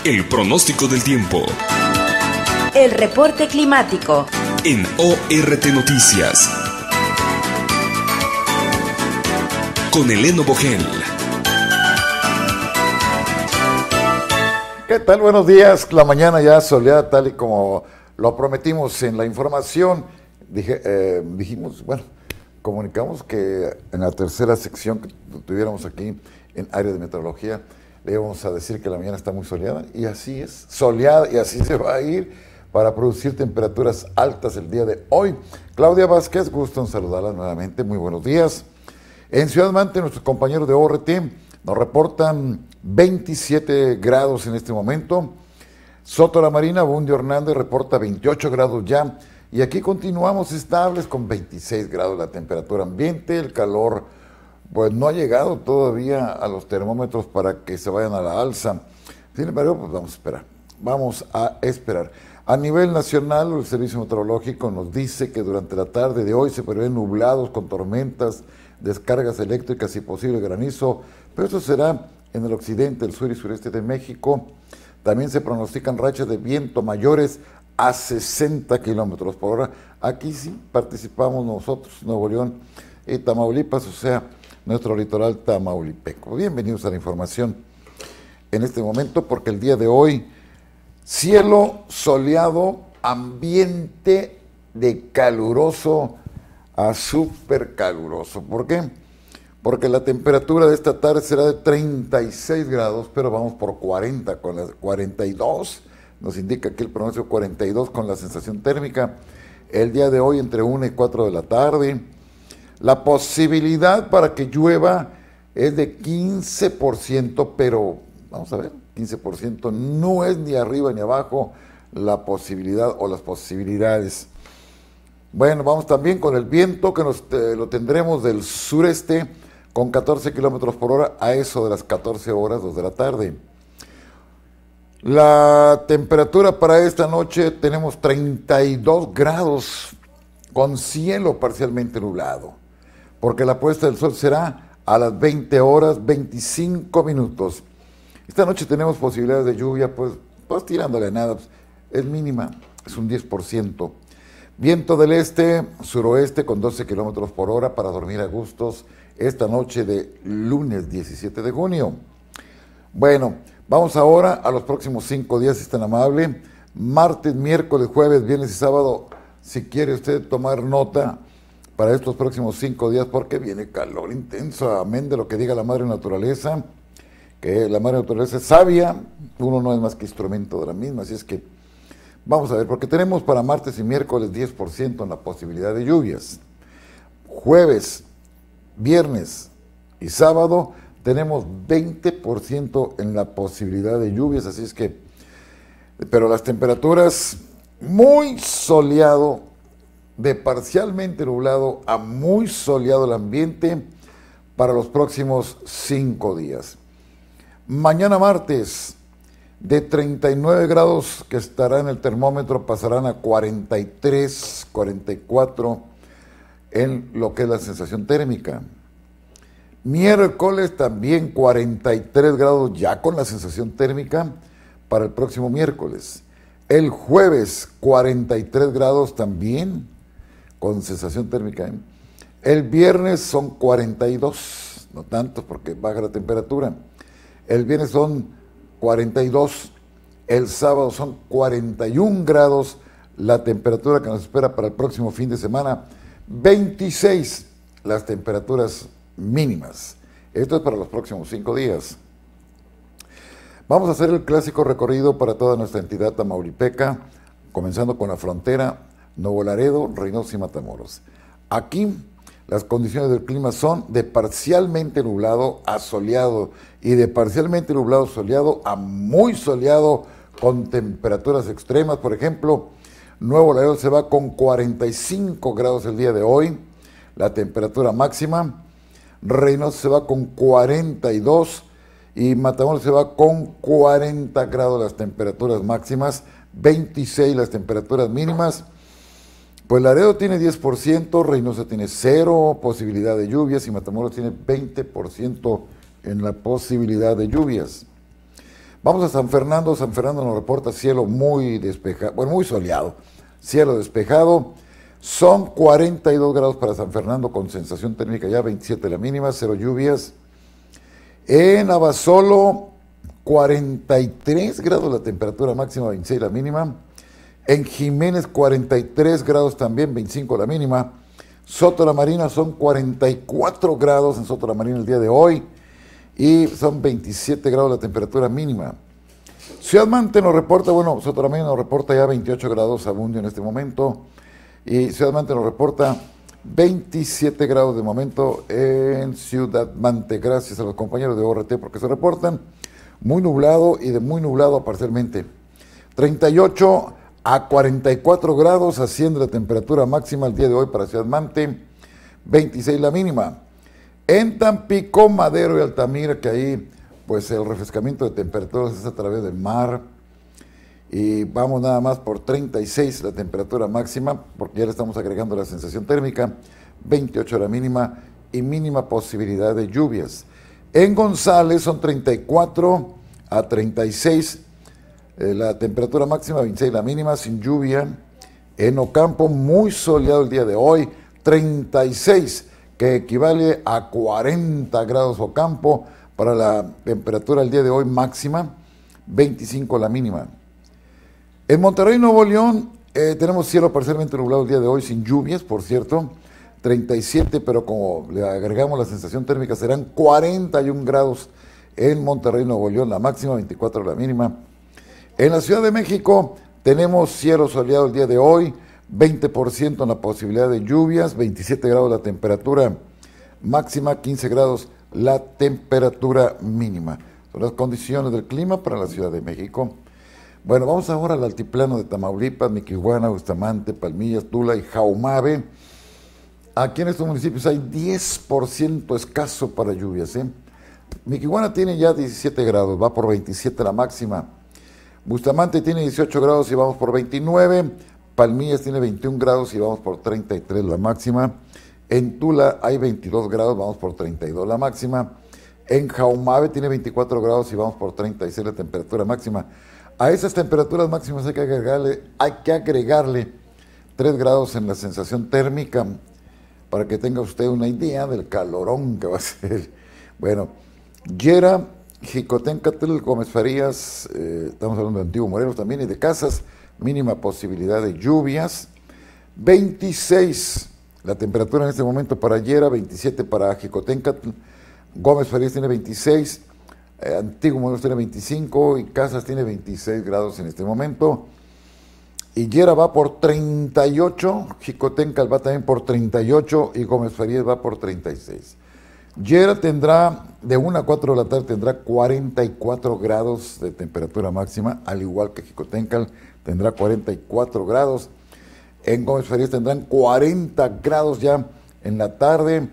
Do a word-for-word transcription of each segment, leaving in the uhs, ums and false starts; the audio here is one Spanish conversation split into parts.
El pronóstico del tiempo. El reporte climático. En O R T Noticias. Con Eleno Bogel. ¿Qué tal? Buenos días. La mañana ya soleada, tal y como lo prometimos en la información. Dije, eh, dijimos, bueno, comunicamos que en la tercera sección que tuviéramos aquí en área de meteorología, le íbamos a decir que la mañana está muy soleada, y así es, soleada, y así se va a ir para producir temperaturas altas el día de hoy. Claudia Vázquez, gusto en saludarla nuevamente, muy buenos días. En Ciudad Mante, nuestros compañeros de O R T nos reportan veintisiete grados en este momento. Soto La Marina, Bundio Hernández reporta veintiocho grados ya, y aquí continuamos estables con veintiséis grados la temperatura ambiente. El calor pues no ha llegado todavía a los termómetros para que se vayan a la alza. Sin embargo, pues vamos a esperar, vamos a esperar. A nivel nacional, el Servicio Meteorológico nos dice que durante la tarde de hoy se prevén nublados con tormentas, descargas eléctricas y posible granizo, pero eso será en el occidente, el sur y sureste de México. También se pronostican rachas de viento mayores a sesenta kilómetros por hora. Aquí sí participamos nosotros, Nuevo León y Tamaulipas, o sea, nuestro litoral tamaulipeco. Bienvenidos a la información en este momento, porque el día de hoy, cielo soleado, ambiente de caluroso a súper caluroso. ¿Por qué? Porque la temperatura de esta tarde será de treinta y seis grados, pero vamos por cuarenta, con las cuarenta y dos, nos indica aquí el pronóstico cuarenta y dos con la sensación térmica. El día de hoy entre una y cuatro de la tarde. La posibilidad para que llueva es de quince por ciento, pero vamos a ver, quince por ciento no es ni arriba ni abajo la posibilidad o las posibilidades. Bueno, vamos también con el viento, que nos, eh, lo tendremos del sureste con catorce kilómetros por hora a eso de las catorce horas, dos de la tarde. La temperatura para esta noche tenemos treinta y dos grados con cielo parcialmente nublado, porque la puesta del sol será a las veinte horas veinticinco minutos. Esta noche tenemos posibilidades de lluvia, pues, pues tirándole a nada, pues, es mínima, es un diez por ciento. Viento del este, suroeste con doce kilómetros por hora para dormir a gustos esta noche de lunes diecisiete de junio. Bueno, vamos ahora a los próximos cinco días, si es tan amable. Martes, miércoles, jueves, viernes y sábado, si quiere usted tomar nota para estos próximos cinco días, porque viene calor intenso, amén de lo que diga la madre naturaleza, que la madre naturaleza es sabia, uno no es más que instrumento de la misma, así es que vamos a ver, porque tenemos para martes y miércoles diez por ciento en la posibilidad de lluvias. Jueves, viernes y sábado tenemos veinte por ciento en la posibilidad de lluvias, así es que, pero las temperaturas muy soleado, de parcialmente nublado a muy soleado el ambiente para los próximos cinco días. Mañana martes, de treinta y nueve grados que estará en el termómetro, pasarán a cuarenta y tres, cuarenta y cuatro en lo que es la sensación térmica. Miércoles también cuarenta y tres grados ya con la sensación térmica para el próximo miércoles. El jueves cuarenta y tres grados también con sensación térmica. ¿eh? El viernes son cuarenta y dos, no tanto porque baja la temperatura. El viernes son cuarenta y dos, el sábado son cuarenta y un grados, la temperatura que nos espera para el próximo fin de semana, veintiséis las temperaturas mínimas. Esto es para los próximos cinco días. Vamos a hacer el clásico recorrido para toda nuestra entidad tamaulipeca, comenzando con la frontera, Nuevo Laredo, Reynosa y Matamoros. Aquí las condiciones del clima son de parcialmente nublado a soleado y de parcialmente nublado soleado a muy soleado con temperaturas extremas. Por ejemplo, Nuevo Laredo se va con cuarenta y cinco grados el día de hoy, la temperatura máxima. Reynosa se va con cuarenta y dos y Matamoros se va con cuarenta grados las temperaturas máximas, veintiséis las temperaturas mínimas. Pues Laredo tiene diez por ciento, Reynosa tiene cero posibilidad de lluvias y Matamoros tiene veinte por ciento en la posibilidad de lluvias. Vamos a San Fernando. San Fernando nos reporta cielo muy despejado, bueno, muy soleado, cielo despejado. Son cuarenta y dos grados para San Fernando con sensación térmica ya veintisiete la mínima, cero lluvias. En Abasolo, cuarenta y tres grados la temperatura máxima, veintiséis la mínima. En Jiménez, cuarenta y tres grados también, veinticinco la mínima. Soto la Marina son cuarenta y cuatro grados en Soto la Marina el día de hoy y son veintisiete grados la temperatura mínima. Ciudad Mante nos reporta, bueno, Soto la Marina nos reporta ya veintiocho grados abundio en este momento y Ciudad Mante nos reporta veintisiete grados de momento en Ciudad Mante. Gracias a los compañeros de O R T porque se reportan muy nublado y de muy nublado a parcialmente. treinta y ocho a cuarenta y cuatro grados asciende la temperatura máxima el día de hoy para Ciudad Mante, veintiséis la mínima. En Tampico, Madero y Altamira, que ahí pues el refrescamiento de temperaturas es a través del mar, y vamos nada más por treinta y seis la temperatura máxima, porque ya le estamos agregando la sensación térmica, veintiocho la mínima y mínima posibilidad de lluvias. En González son treinta y cuatro a treinta y seis eh, la temperatura máxima, veintiséis la mínima, sin lluvia. En Ocampo, muy soleado el día de hoy, treinta y seis, que equivale a cuarenta grados Ocampo para la temperatura el día de hoy máxima, veinticinco la mínima. En Monterrey, Nuevo León, eh, tenemos cielo parcialmente nublado el día de hoy, sin lluvias, por cierto, treinta y siete, pero como le agregamos la sensación térmica, serán cuarenta y un grados en Monterrey, Nuevo León, la máxima, veinticuatro la mínima. En la Ciudad de México, tenemos cielo soleado el día de hoy, veinte por ciento en la posibilidad de lluvias, veintisiete grados la temperatura máxima, quince grados la temperatura mínima. Son las condiciones del clima para la Ciudad de México. Bueno, vamos ahora al altiplano de Tamaulipas, Miquihuana, Bustamante, Palmillas, Tula y Jaumabe. Aquí en estos municipios hay diez por ciento escaso para lluvias, ¿eh? Miquihuana tiene ya diecisiete grados, va por veintisiete la máxima. Bustamante tiene dieciocho grados y vamos por veintinueve. Palmillas tiene veintiún grados y vamos por treinta y tres la máxima. En Tula hay veintidós grados, vamos por treinta y dos la máxima. En Jaumabe tiene veinticuatro grados y vamos por treinta y seis la temperatura máxima. A esas temperaturas máximas hay que agregarle, hay que agregarle tres grados en la sensación térmica para que tenga usted una idea del calorón que va a ser. Bueno, Yera, Jicotencatl, Gómez Farías, eh, estamos hablando de Antiguo Morelos también, y de Casas, mínima posibilidad de lluvias. veintiséis la temperatura en este momento para Yera, veintisiete para Jicotencatl, Gómez Farías tiene veintiséis, eh, Antiguo Morelos tiene veinticinco y Casas tiene veintiséis grados en este momento. Y Yera va por treinta y ocho, Jicotencatl va también por treinta y ocho y Gómez Farías va por treinta y seis. Yera tendrá, de una a cuatro de la tarde, tendrá cuarenta y cuatro grados de temperatura máxima, al igual que Jicotencatl tendrá cuarenta y cuatro grados. En Gómez Farías tendrán cuarenta grados ya en la tarde.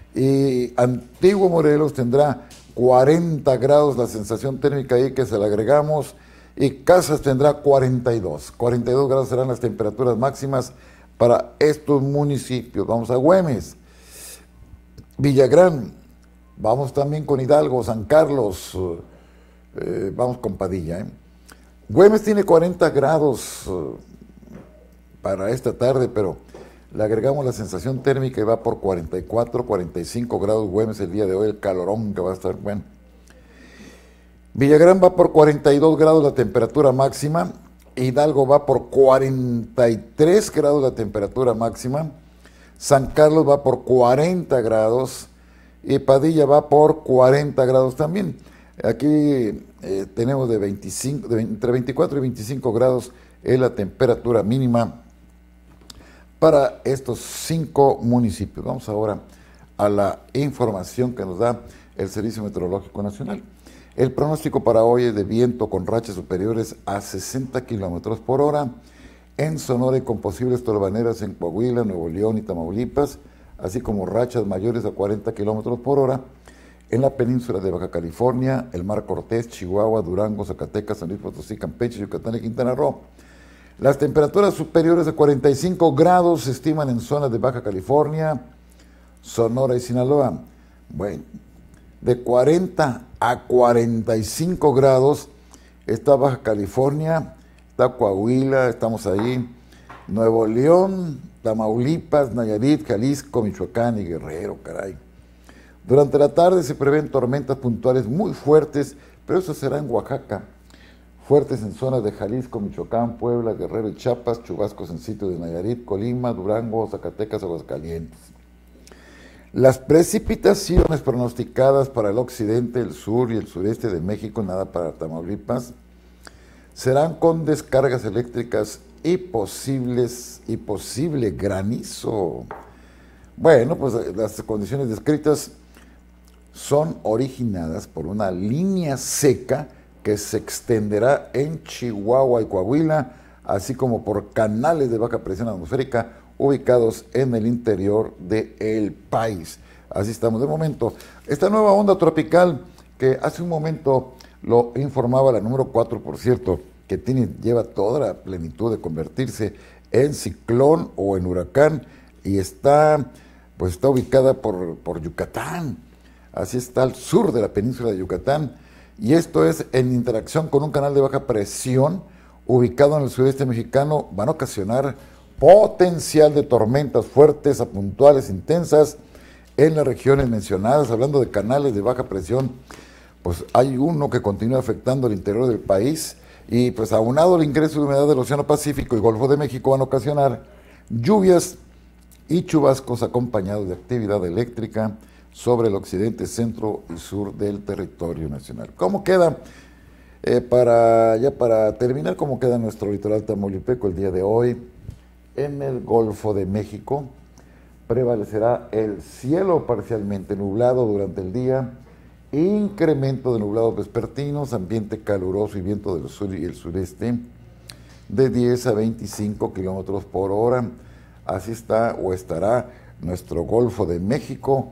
Y Antiguo Morelos tendrá cuarenta grados, la sensación térmica ahí que se le agregamos. Y Casas tendrá cuarenta y dos. cuarenta y dos grados serán las temperaturas máximas para estos municipios. Vamos a Güemes. Villagrán, vamos también con Hidalgo, San Carlos, eh, vamos con Padilla. ¿eh? Güemes tiene cuarenta grados eh, para esta tarde, pero le agregamos la sensación térmica y va por cuarenta y cuatro, cuarenta y cinco grados Güemes el día de hoy, el calorón que va a estar bueno. Villagrán va por cuarenta y dos grados la temperatura máxima, Hidalgo va por cuarenta y tres grados la temperatura máxima, San Carlos va por cuarenta grados y Padilla va por cuarenta grados también. Aquí eh, tenemos de veinticinco, de, entre veinticuatro y veinticinco grados es la temperatura mínima para estos cinco municipios. Vamos ahora a la información que nos da el Servicio Meteorológico Nacional. El pronóstico para hoy es de viento con rachas superiores a sesenta kilómetros por hora en Sonora y con posibles torbaneras en Coahuila, Nuevo León y Tamaulipas, así como rachas mayores a cuarenta kilómetros por hora en la península de Baja California, el Mar Cortés, Chihuahua, Durango, Zacatecas, San Luis Potosí, Campeche, Yucatán y Quintana Roo. Las temperaturas superiores a cuarenta y cinco grados se estiman en zonas de Baja California, Sonora y Sinaloa. Bueno, de cuarenta a cuarenta y cinco grados está Baja California, está Coahuila, estamos ahí, Nuevo León, Tamaulipas, Nayarit, Jalisco, Michoacán y Guerrero, caray. Durante la tarde se prevén tormentas puntuales muy fuertes, pero eso será en Oaxaca. Fuertes en zonas de Jalisco, Michoacán, Puebla, Guerrero y Chiapas, chubascos en sitios de Nayarit, Colima, Durango, Zacatecas, Aguascalientes. Las precipitaciones pronosticadas para el occidente, el sur y el sureste de México, nada para Tamaulipas, serán con descargas eléctricas y posibles y posible granizo. Bueno, pues las condiciones descritas son originadas por una línea seca que se extenderá en Chihuahua y Coahuila, así como por canales de baja presión atmosférica ubicados en el interior del país. Así estamos de momento. Esta nueva onda tropical, que hace un momento lo informaba la número cuatro, por cierto, que tiene, lleva toda la plenitud de convertirse en ciclón o en huracán, y está, pues está ubicada por, por Yucatán. Así está al sur de la península de Yucatán, y esto es en interacción con un canal de baja presión ubicado en el sureste mexicano. Van a ocasionar potencial de tormentas fuertes a puntuales intensas en las regiones mencionadas. Hablando de canales de baja presión, pues hay uno que continúa afectando el interior del país, y pues aunado al ingreso de humedad del Océano Pacífico y Golfo de México, van a ocasionar lluvias y chubascos acompañados de actividad eléctrica sobre el occidente, centro y sur del territorio nacional. ¿Cómo queda? Eh, para ya para terminar, ¿cómo queda nuestro litoral tamaulipeco el día de hoy? En el Golfo de México prevalecerá el cielo parcialmente nublado durante el día, incremento de nublados vespertinos, ambiente caluroso y viento del sur y el sureste de diez a veinticinco kilómetros por hora. Así está o estará nuestro Golfo de México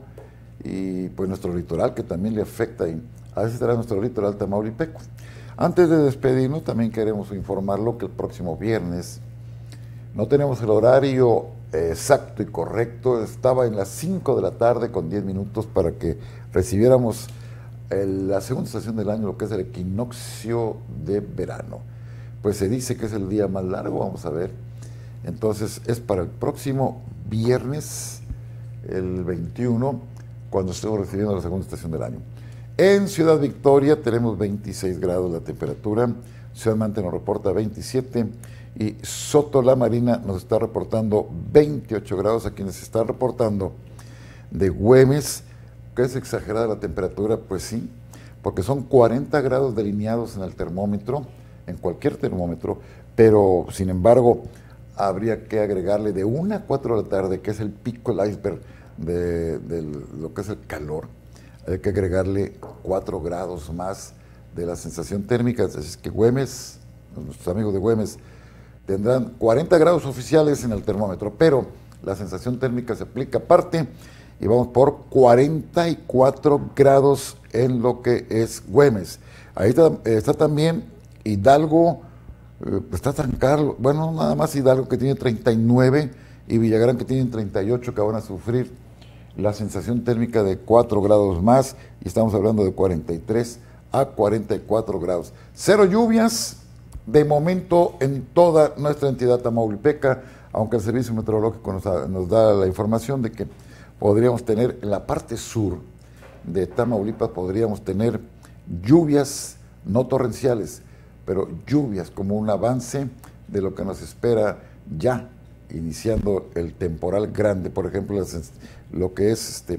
y pues nuestro litoral, que también le afecta, y así estará nuestro litoral tamaulipeco. Antes de despedirnos, también queremos informarlo que el próximo viernes no tenemos el horario exacto y correcto. Estaba en las cinco de la tarde con diez minutos para que recibiéramos el, la segunda estación del año, lo que es el equinoccio de verano. Pues se dice que es el día más largo, vamos a ver. Entonces es para el próximo viernes, el veintiuno, cuando estemos recibiendo la segunda estación del año. En Ciudad Victoria tenemos veintiséis grados la temperatura, Ciudad Mante nos reporta veintisiete, y Soto La Marina nos está reportando veintiocho grados. A quienes están reportando de Güemes, que es exagerada la temperatura, pues sí, porque son cuarenta grados delineados en el termómetro, en cualquier termómetro, pero sin embargo habría que agregarle de una a cuatro de la tarde, que es el pico, el iceberg de, de lo que es el calor, hay que agregarle cuatro grados más de la sensación térmica. Así es que Güemes, nuestros amigos de Güemes, tendrán cuarenta grados oficiales en el termómetro, pero la sensación térmica se aplica aparte y vamos por cuarenta y cuatro grados en lo que es Güemes. Ahí está, está también Hidalgo, eh, está San Carlos, bueno, nada más Hidalgo, que tiene treinta y nueve, y Villagrán, que tiene treinta y ocho, que van a sufrir la sensación térmica de cuatro grados más, y estamos hablando de cuarenta y tres a cuarenta y cuatro grados. Cero lluvias de momento en toda nuestra entidad tamaulipeca, aunque el Servicio Meteorológico nos, da, nos da la información de que podríamos tener en la parte sur de Tamaulipas, podríamos tener lluvias no torrenciales, pero lluvias como un avance de lo que nos espera ya iniciando el temporal grande. Por ejemplo, las, lo que es este,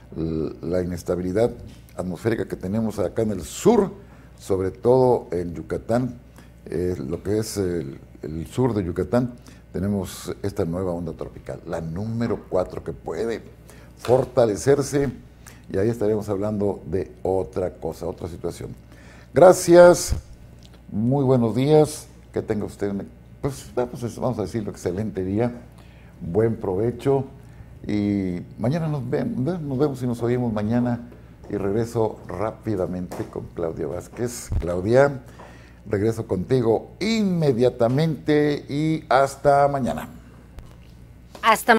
la inestabilidad atmosférica que tenemos acá en el sur, sobre todo en Yucatán, eh, lo que es el, el sur de Yucatán, tenemos esta nueva onda tropical, la número cuatro, que puede fortalecerse, y ahí estaremos hablando de otra cosa, otra situación. Gracias, muy buenos días, que tenga usted, pues vamos a decirlo, excelente día, buen provecho, y mañana nos vemos, nos vemos y nos oímos mañana, y regreso rápidamente con Claudia Vázquez. Claudia, regreso contigo inmediatamente y hasta mañana. Hasta